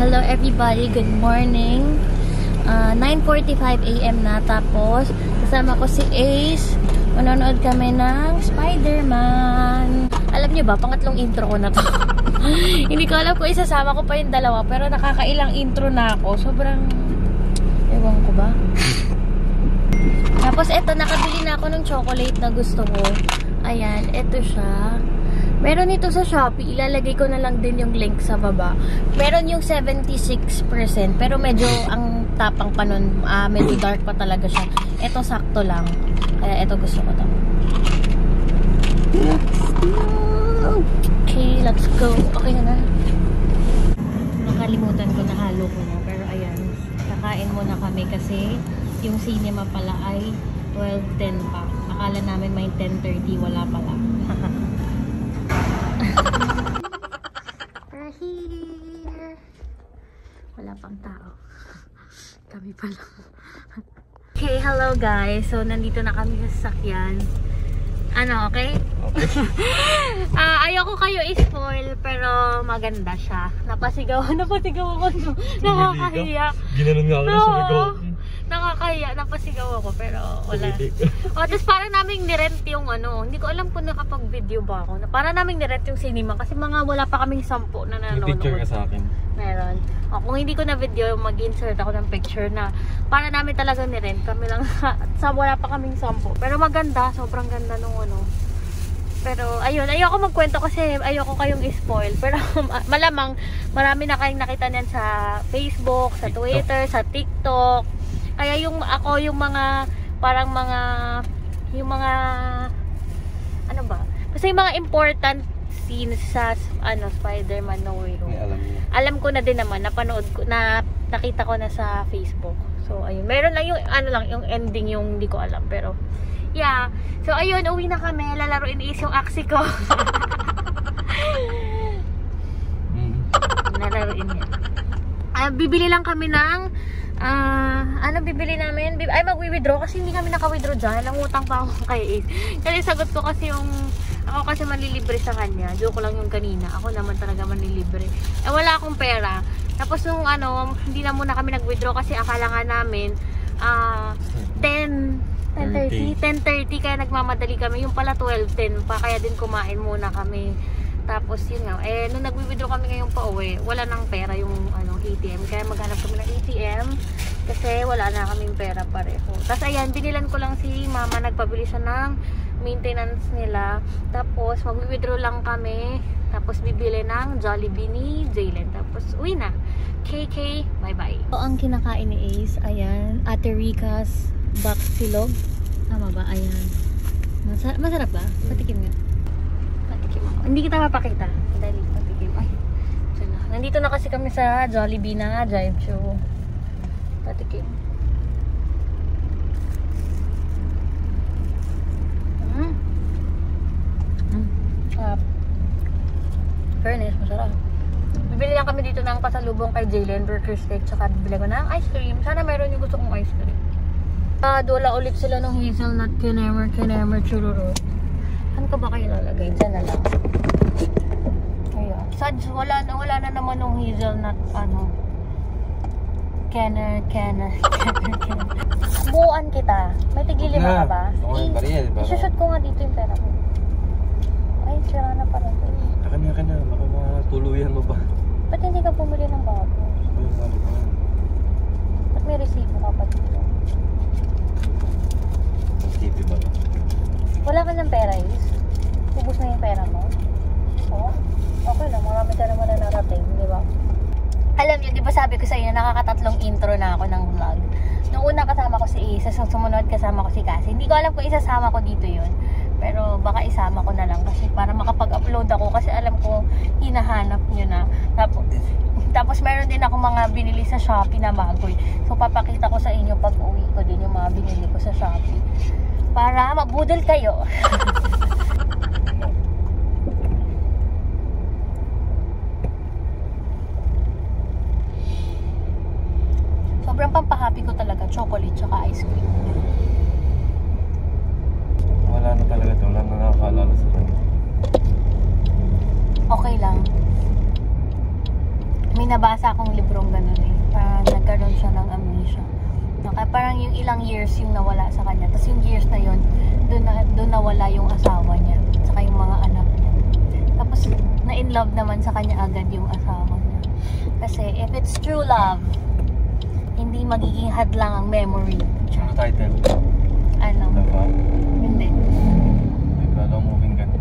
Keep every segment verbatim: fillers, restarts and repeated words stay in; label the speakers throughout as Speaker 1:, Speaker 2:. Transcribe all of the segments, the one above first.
Speaker 1: Hello everybody, good morning. uh, nine forty-five a m na, tapos kasama ko si Ace. Manonood kami ng Spider-Man. Alam niyo ba, pangatlong intro ko na to. Hindi ko alam kung isasama ko pa yung dalawa, pero nakakailang intro na ako. Sobrang ewan ko ba. Tapos eto, nakabili na ako ng chocolate na gusto ko. Ayan, eto siya. Meron ito sa Shopee. Ilalagay ko na lang din yung link sa baba. Meron yung seventy-six percent. Pero medyo ang tapang pa nun. Uh, medyo dark pa talaga siya. Ito sakto lang. Kaya ito gusto ko to. Okay, let's go. Okay na na. Nakalimutan ko na halo ko na. Pero ayan. Kakain muna kami kasi yung cinema pala ay twelve ten pa. Akala namin may ten thirty. Wala pala. We're here. Wala pang tao. Kami pa lang. Okay, hello guys. So, nandito na kami sa sasakyan. Ano, okay? Okay. uh, ayoko kayo i-spoil, pero maganda siya. Napasigaw. Napasigaw ako. No? Nakakahiya.
Speaker 2: Ginanon nga ako na sumigaw.
Speaker 1: Nakakaya, napasigaw ako, pero wala. O, tapos parang naming nirent yung ano, hindi ko alam kung nakapag-video ba ako. Para naming nirent yung cinema, kasi mga wala pa kaming sampo na nanonood.
Speaker 2: May picture ka sa akin.
Speaker 1: Meron. O, kung hindi ko na video, mag-insert ako ng picture na para namin talaga nirent. Kami lang, sa wala pa kaming sampo. Pero maganda, sobrang ganda nung ano. Pero, ayun, ayoko magkwento kasi ayoko kayong i-spoil. Pero, malamang, marami na kayong nakita niyan sa Facebook, sa TikTok. Twitter, sa TikTok. Kaya yung ako, yung mga parang mga yung mga ano ba? Basta yung mga important scenes sa ano Spider-Man No Way Home.
Speaker 2: Alam,
Speaker 1: alam ko na din naman, napanood ko na, nakita ko na sa Facebook. So ayun, meron lang yung ano lang yung ending yung hindi ko alam, pero yeah. So ayun, uwi na kami, lalaruin is yung aksi ko. Lalaruin niya. Uh, bibili lang kami ng Ah, uh, ano bibili namin? Bib ay magwi-withdraw kasi hindi kami naka-withdraw diyan. Nangutang pa ako kay Ace. Kasi sagot ko kasi yung ako kasi manlilibre sa kanya. Joke lang yung kanina. Ako naman talaga manlilibre. Eh wala akong pera. Tapos nung ano, hindi na muna kami nag-withdraw kasi akala nga namin ah uh, ten thirty ten thirty kaya nagmamadali kami. Yung pala twelve ten pa kaya din kumain muna kami. Tapos yun nga, eh nung nag-withdraw kami ngayong pa-uwi, wala nang pera yung ano, A T M. Kaya maghanap kami ng A T M kasi wala na kaming pera pareho. Tapos ayan, binilan ko lang si mama, nagpabili siya ng maintenance nila. Tapos mag-withdraw lang kami. Tapos bibili ng Jollibee ni Jaylen. Tapos uwi na. K K, bye-bye. So, ang kinakain ni Ace, ayan, Ate Rica's Baksilog. Tama ba? Ayan. Masarap, masarap ba? Patikim nga. Hindi kita mapakita dahil patikim. Ay, na. Nandito na kasi kami sa Jollibee na drive-thru. Patikim. Mm. Mm. Uh, fairness, masarap. Bibili lang kami dito ng pasalubong kay Jaylen, burger steak, tsaka bibili ko ng ice cream. Sana mayroon yung gusto kong ice cream. Uh, Dula ulit sila ng hazelnut, kinemer, kinemer, chururo. Saan ko ba kayo lalagay? Diyan na lang. Ayan. Sads, wala na, wala na naman ng hazelnut, ano. Kenner, kenner, kenner, kenner. Buuan kita. May tigilin ka ba? I-shoot ko nga dito yung pera ko. Ay, sira na pala ito.
Speaker 2: Akan na, akan na. Baka matuluyan mo ba?
Speaker 1: Ba't hindi ka bumili ng bago?
Speaker 2: Ay, balik na.
Speaker 1: Ba't may resibo ka pa dito?
Speaker 2: T V ba?
Speaker 1: Wala ka ng pera, Is? Ubus na yung pera mo? Oo? Okay lang, marami ka naman na narating, di ba? Alam niyo, di ba sabi ko sa inyo, nakakatatlong intro na ako ng vlog. Nung una kasama ko si Is, sa sumunod kasama ko si Cassie. Hindi ko alam kung isasama ko dito yun. Pero baka isama ko na lang kasi para makapag-upload ako. Kasi alam ko, hinahanap nyo na. Tapos, tapos meron din ako mga binili sa Shopee na bagoy. So papakita ko sa inyo pag uwi ko din yung mga binili ko sa Shopee. Para mabudol kayo. Sobrang pampahappy ko talaga, chocolate tsaka ice cream.
Speaker 2: Wala na talaga ito, wala na nakakaalala sa kanya.
Speaker 1: Okay lang. May nabasa akong librong ganun eh. Parang nagkaroon siya ng amnesia. No, kaya parang yung ilang years yung nawala sa kanya. Tapos yung years na yun, doon na, doon nawala yung asawa niya. Saka yung mga anak niya. Tapos na-in love naman sa kanya agad yung asawa niya. Kasi if it's true love, hindi magiging hadlang ang memory.
Speaker 2: Ano title?
Speaker 1: Ano?
Speaker 2: Diba?
Speaker 1: Hindi.
Speaker 2: May kala moving gun.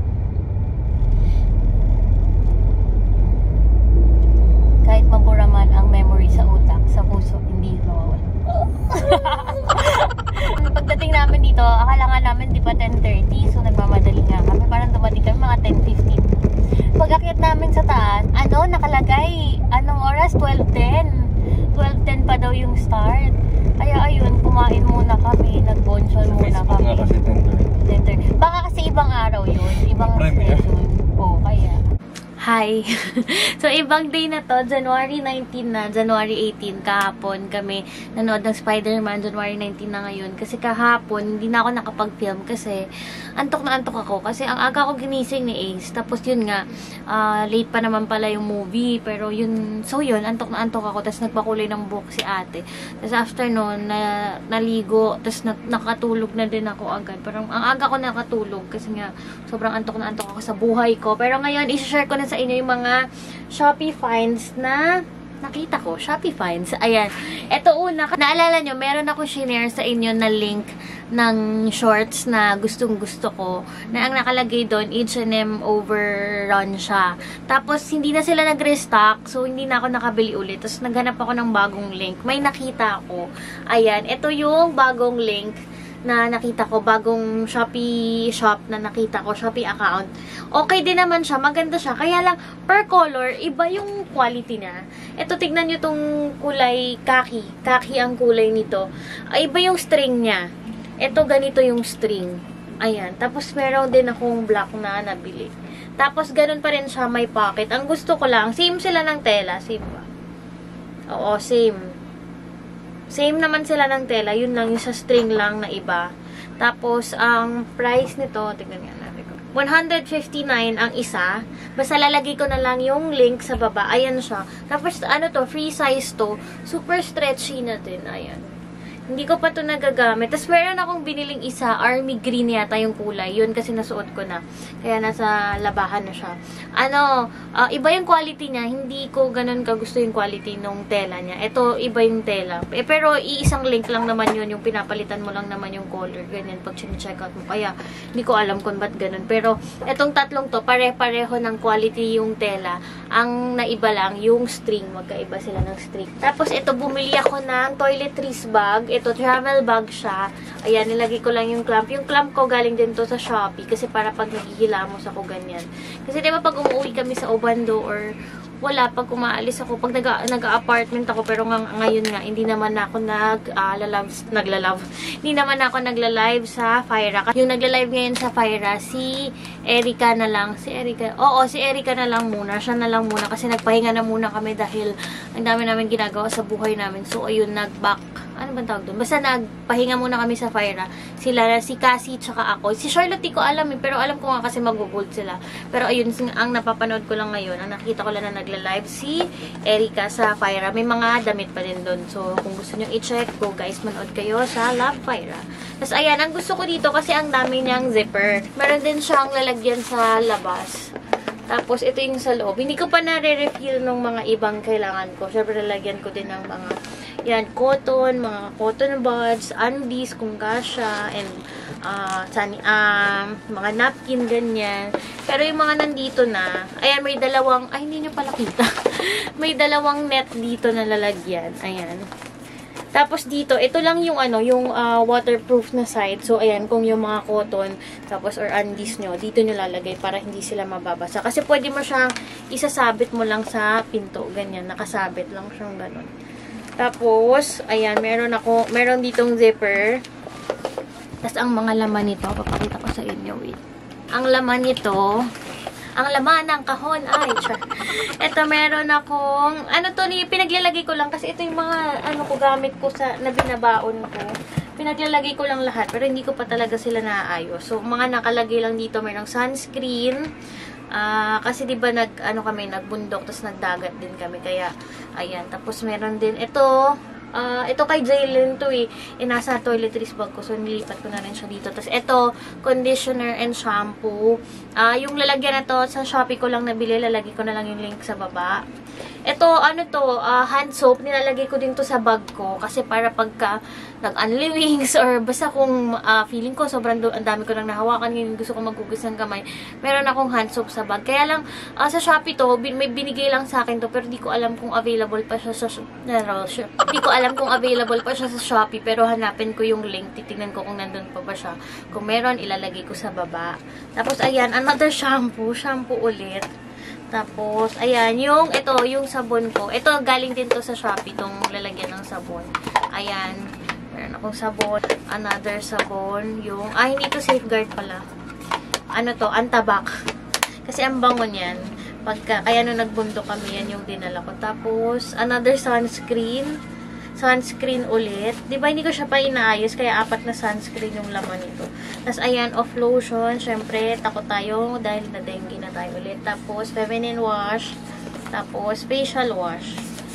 Speaker 1: Kahit mabura man ang memory sa utak, sa puso, hindi mawawala. Pagdating namin dito, akala nga namin di pa ten thirty, so nagmamadali nga kami. Parang dumating kami mga ten fifteen. Pag-akyat namin sa taas, ano, nakalagay, anong oras? twelve ten. twelve ten pa daw yung start. Kaya ayun, kumain muna kami, nag-bonchol muna
Speaker 2: Facebook
Speaker 1: kami.
Speaker 2: nga kasi ten thirty.
Speaker 1: Baka kasi ibang araw yun, ibang schedule. Oo, kaya. Hi! So, ibang day na to, January nineteen na, January eighteen, kahapon kami nanood ng Spider-Man, January nineteen na ngayon. Kasi kahapon, hindi na ako nakapag-film kasi antok na antok ako. Kasi ang aga ko ginising ni Ace. Tapos yun nga, uh, late pa naman pala yung movie. Pero yun, so yun, antok na antok ako. Tapos nagpakulay ng buhok si ate. Tapos after nun, na, naligo. Tapos na, nakatulog na din ako agad. Parang ang aga ko nakatulog kasi nga, sobrang antok na antok ako sa buhay ko. Pero ngayon, isi-share ko na sa inyo yung mga Shopee finds na nakita ko. Shopee finds. Ayan. Ito una. Naalala nyo, meron ako shinare sa inyo na link ng shorts na gustong gusto ko. Na ang nakalagay doon, H and M overrun siya. Tapos, hindi na sila nag-restock. So, hindi na ako nakabili ulit. Tapos, naghanap ako ng bagong link. May nakita ako. Ayan. Ito yung bagong link na nakita ko, bagong Shopee shop na nakita ko, Shopee account. Okay din naman siya, maganda siya. Kaya lang, per color, iba yung quality niya. Ito, tignan nyo tong kulay kaki. Kaki ang kulay nito. Ay, iba yung string niya. Ito, ganito yung string. Ayan. Tapos, meron din akong black na nabili. Tapos, ganun pa rin siya, may pocket. Ang gusto ko lang, same sila ng tela. Same ba? Oo, same. Same naman sila ng tela. Yun lang, yung sa string lang na iba. Tapos, ang price nito, tignan nga natin ko. one fifty-nine ang isa. Basta lalagay ko na lang yung link sa baba. Ayan siya. Tapos, ano to, free size to. Super stretchy na din. Ayan. Hindi ko pa to nagagamit. Tapos, meron akong biniling isa. Army green yata yung kulay. Yun kasi nasuot ko na. Kaya nasa labahan na siya. Ano, uh, iba yung quality niya. Hindi ko ganun kagusto yung quality nung tela niya. Ito, iba yung tela. Eh, pero, iisang link lang naman yun. Yung pinapalitan mo lang naman yung color. Ganyan, pag check out mo. Kaya, hindi ko alam kung ba't ganun. Pero, etong tatlong to, pare-pareho ng quality yung tela. Ang naiba lang, yung string. Magkaiba sila ng string. Tapos, ito, bumili ako ng toiletries bag. Ito, travel bag siya. Ayan, nilagay ko lang yung clamp. Yung clamp ko galing din to sa Shopee kasi para pag naghihilamos ako ganyan. Kasi diba pag umuwi kami sa Obando or wala, pag umaalis ako, pag nag-apartment ako, pero ng, ngayon nga, hindi naman ako nag-lalove, uh, nagla-love. Hindi naman ako nagla-live sa Fyra. Yung nagla-live ngayon sa Fyra, si Erica na lang. Si Erica, oo, si Erica na lang muna. Siya na lang muna kasi nagpahinga na muna kami dahil ang dami namin ginagawa sa buhay namin. So, ayun, nag-back. Ano ba tawag doon? Basta nagpahinga muna kami sa Fyra. Sila, si Cassie, tsaka ako. Si Charlotte, di ko alam eh, pero alam ko nga kasi mag-gold sila. Pero ayun, ang napapanood ko lang ngayon, ang nakita ko lang na nagla-live si Erica sa Fyra. May mga damit pa din doon. So, kung gusto nyo i-check, go guys, manood kayo sa Love Fyra. Tapos, ayan, ang gusto ko dito kasi ang dami niyang zipper. Meron din siyang lalagyan sa labas. Tapos, ito yung sa loob. Hindi ko pa nare-refill ng mga ibang kailangan ko. Siyempre, lalagyan ko din ng mga yan, cotton, mga cotton buds, undies, kung kasha, and uh, sani, um, mga napkin, ganyan. Pero yung mga nandito na, ayan, may dalawang, ay, hindi nyo pala kita. May dalawang net dito na lalagyan. Ayan. Tapos dito, ito lang yung ano, yung uh, waterproof na side. So, ayan, kung yung mga cotton, tapos, or undies nyo, dito nyo lalagay para hindi sila mababasa. Kasi pwede mo siyang isasabit mo lang sa pinto, ganyan, nakasabit lang siyang ganun. Tapos, ayan, meron ako, meron ditong zipper. Tapos, ang mga laman nito, papakita ko sa inyo, wait. Ang laman nito, ang laman ng kahon, ay, char. Ito, meron akong, ano to, pinaglalagay ko lang, kasi ito yung mga, ano ko, gamit ko sa, na binabaon ko. Pinaglalagay ko lang lahat, pero hindi ko pa talaga sila naaayos. So, mga nakalagay lang dito, merong sunscreen, Ah, kasi 'di ba nag ano kami, nagbundok tapos nagdagat din kami kaya ayan. Tapos meron din ito, ah, ito kay Jalen to eh. E, nasa toiletries bag ko so nilipat ko na rin siya dito. Tapos ito, conditioner and shampoo. Ah, yung lalagyan na to sa Shopee ko lang nabili, lalagay ko na lang yung link sa baba. Ito, ano to, uh, hand soap, nilalagay ko din to sa bag ko kasi para pagka nag-unlivings or basta kung uh, feeling ko sobrang ang dami ko nang nahawakan, ngayon gusto ko maghugas ng kamay, meron akong hand soap sa bag. Kaya lang, uh, sa Shopee to, bin may binigay lang sa akin to pero di ko alam kung available pa siya sa di ko alam kung available pa siya sa Shopee pero hanapin ko yung link, titingnan ko kung nandun pa ba siya. Kung meron, ilalagay ko sa baba. Tapos, ayan, another shampoo, shampoo ulit. Tapos, ayan, yung, ito, yung sabon ko. Ito, galing din to sa Shopee, itong lalagyan ng sabon. Ayan, meron akong sabon. Another sabon, yung, ah, hindi to Safeguard pala. Ano to, Antabak. Kasi ang bango niyan. Pagka, kaya nung nagbundok kami, yan yung dinala ko. Tapos, another sunscreen. Sunscreen ulit. Diba, hindi ko siya pa inaayos, kaya apat na sunscreen yung laman nito. Tapos, ayan, off lotion. Syempre, takot tayo dahil na-dengue na tayo ulit. Tapos, feminine wash. Tapos, facial wash.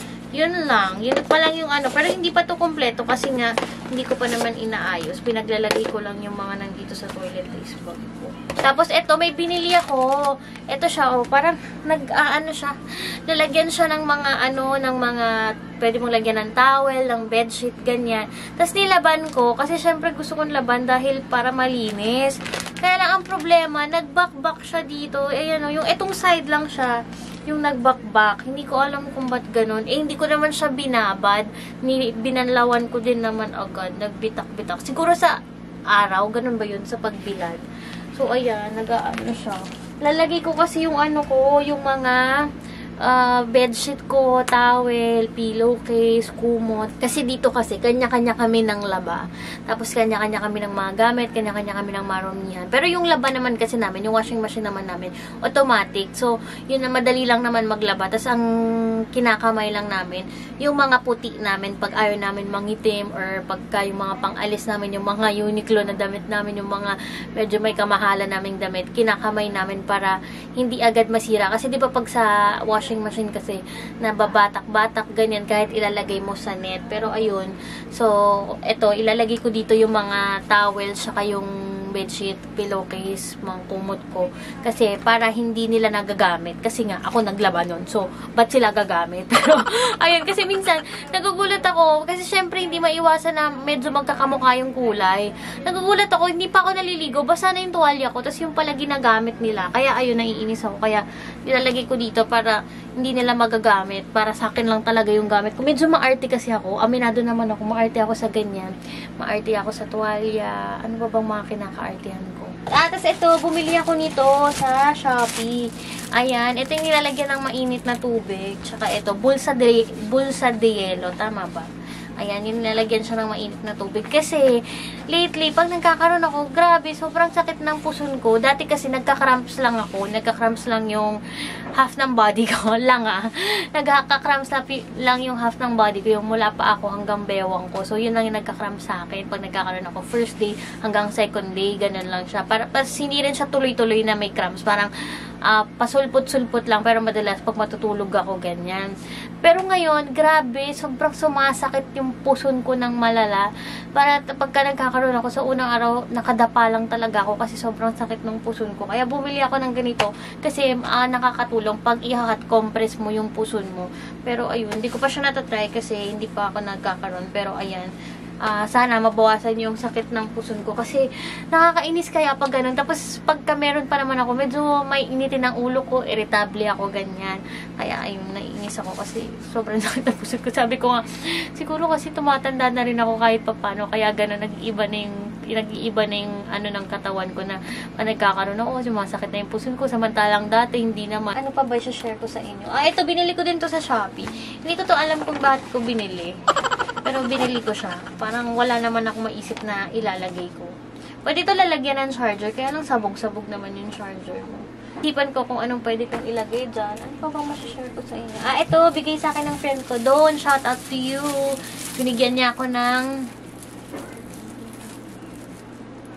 Speaker 1: Yun lang. Yun pa lang yung ano. Pero hindi pa to kompleto kasi nga, hindi ko pa naman inaayos. Pinaglalagay ko lang yung mga nandito sa toiletries bag ko. Tapos, eto, may binili ako. Eto siya, oh, parang nag-aano uh, siya. Lalagyan siya ng mga, ano, ng mga, pwede mong lagyan ng towel, ng bedsheet, ganyan. Tapos, nilaban ko, kasi syempre gusto kong laban dahil para malinis. Kaya lang, ang problema, nag-back-back siya dito. Ayan, oh, yung etong side lang siya, yung nag-back-back. Hindi ko alam kung ba't ganun. Eh, hindi ko naman siya binabad. Binanlawan ko din naman agad. Nagbitak-bitak. Siguro sa araw, ganun ba yun? Sa pagbilad. So, ayan, nag-ano siya. Lalagay ko kasi yung ano ko, yung mga uh, bedsheet ko, towel, pillowcase, kumot. Kasi dito kasi, kanya-kanya kami ng laba. Tapos, kanya-kanya kami ng mga gamit, kanya-kanya kami ng maramihan. Pero yung laba naman kasi namin, yung washing machine naman namin, automatic. So, yun na madali lang naman maglaba. Tapos, ang kinakamay lang namin, yung mga puti namin, pag ayaw namin mangitim, or pagka yung mga pang-alis namin, yung mga Uniqlo na damit namin, yung mga medyo may kamahalan naming damit, kinakamay namin para hindi agad masira. Kasi di ba pag sa washing machine kasi, nababatak-batak, ganyan, kahit ilalagay mo sa net. Pero ayun, so, eto, ilalagay ko dito yung mga towels, saka yung bedsheet, pillowcase, mga kumot ko. Kasi, para hindi nila nagagamit. Kasi nga, ako naglaba nun. So, ba't sila gagamit? Pero, ayun, kasi minsan, nagugulat ako. Kasi, syempre, hindi maiwasan na medyo magkakamukha yung kulay. Nagugulat ako, hindi pa ako naliligo. Basta na yung tuwalya ko. Tapos, yung pala ginagamit nila. Kaya, ayun, naiinis ako. Kaya, nilalagay ko dito para hindi nila magagamit. Para sa akin lang talaga yung gamit ko. Medyo maarte kasi ako. Aminado naman ako. Maarte ako sa ganyan. Maarte ako sa tuwalya. Ano ba bang mga kinaka-artehan ko? Ah, tapos ito, bumili ako nito sa Shopee. Ayan, ito yung nilalagyan ng mainit na tubig. Tsaka ito, bulsa de, bulsa de yelo. Tama ba? Ayan, yung nilalagyan siya ng mainit na tubig. Kasi, lately, pag nagkakaroon ako, grabe, sobrang sakit ng puson ko. Dati kasi nagka-cramps lang ako. Nagka-cramps lang yung half ng body ko. lang ah. Nagka-cramps lang yung half ng body ko. Yung mula pa ako hanggang bewang ko. So, yun lang yung nagka-cramps sa akin. Pag nagkakaroon ako, first day hanggang second day, ganun lang siya. Para, pas, hindi rin siya tuloy-tuloy na may cramps. Parang, uh, pasulput-sulput lang. Pero madalas, pag matutulog ako, ganyan. Pero ngayon, grabe, sobrang sumasakit yung puson ko ng malala. Para pagka nagkakaroon ako sa unang araw, nakadapa lang talaga ako kasi sobrang sakit ng puson ko. Kaya bumili ako ng ganito kasi uh, nakakatulong pag i-hot compress mo yung puson mo. Pero ayun, hindi ko pa siya natatry kasi hindi pa ako nagkakaroon. Pero ayan, Uh, sana mabawasan yung sakit ng puson ko kasi nakakainis kaya pag ganun. Tapos pagka meron pa naman ako, medyo may initin ng ulo ko, irritable ako, ganyan. Kaya ayun, naiinis ako kasi sobrang sakit ng puson ko. Sabi ko nga, siguro kasi tumatanda na rin ako kahit papano, kaya ganun, nag-iiba na yung nag-iiba na yung ano ng katawan ko na uh, nagkakaroon ako, sumasakit na yung puson ko, samantalang dati hindi naman. Ano pa ba i-share ko sa inyo? Ah, ito, binili ko din to sa Shopee. Hindi ko to alam kung bakit ko binili. Pero binili ko siya. Parang wala naman ako maisip na ilalagay ko. Pwede ito lalagyan ng charger. Kaya lang sabog-sabog naman yung charger mo. Isipan ko kung anong pwede kong ilagay dyan. Ano pa bang masashare ko sa inyo? Ah, ito. Bigay sa akin ng friend ko. Doon. Shout out to you. Binigyan niya ako ng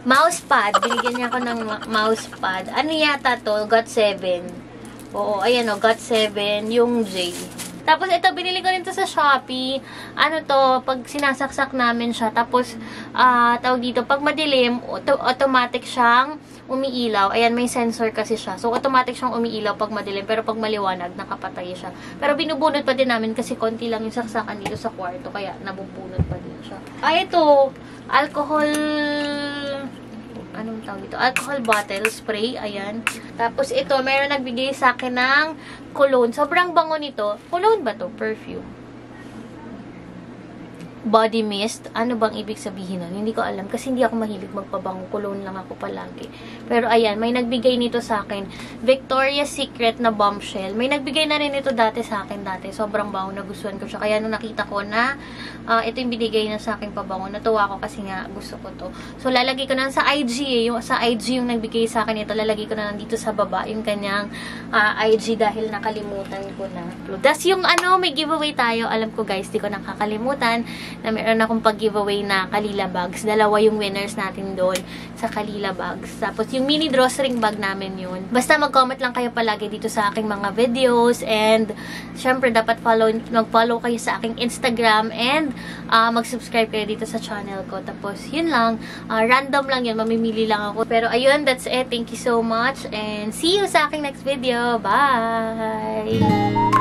Speaker 1: Mousepad. Binigyan niya ako ng ma- mousepad. Ano yata to? got seven. Oo, ayan o. got seven. Yung J. Tapos ito, binili ko rin to sa Shopee. Ano to, pag sinasaksak namin siya. Tapos, ah, tawag dito, pag madilim, auto automatic siyang umiilaw. Ayan, may sensor kasi siya. So, automatic siyang umiilaw pag madilim. Pero pag maliwanag, nakapatay siya. Pero binubunot pa din namin kasi konti lang yung saksakan dito sa kwarto. Kaya nabubunot pa din siya. Ah, ito, alcohol... Anong tawag ito? Alcohol bottle spray. Ayan. Tapos ito, meron nagbigay sa akin ng cologne. Sobrang bango nito. Cologne ba to? Perfume. Body mist. Ano bang ibig sabihin nun? Hindi ko alam. Kasi hindi ako mahilig magpabango. Cologne lang ako palagi. Pero ayan, may nagbigay nito sa akin. Victoria's Secret na bombshell. May nagbigay na rin ito dati sa akin dati. Sobrang bango. Nagustuhan ko siya. Kaya nung nakita ko na uh, ito yung binigay na sa akin pabango, natuwa ko kasi nga gusto ko to. So, lalagay ko na sa I G eh. Yung, sa I G yung nagbigay sa akin ito. Lalagay ko na dito sa baba yung kanyang uh, I G dahil nakalimutan ko na. Das yung ano, may giveaway tayo. Alam ko guys, di ko nakakalimutan na meron akong pag-giveaway na Kalila bags. Dalawa yung winners natin doon sa Kalila bags. Tapos yung mini drawstring bag namin yun. Basta mag-comment lang kayo palagi dito sa aking mga videos and syempre dapat follow, mag-follow kayo sa aking Instagram and uh, mag-subscribe kayo dito sa channel ko. Tapos yun lang. Uh, random lang yun. Mamimili lang ako. Pero ayun, that's it. Thank you so much and see you sa aking next video. Bye!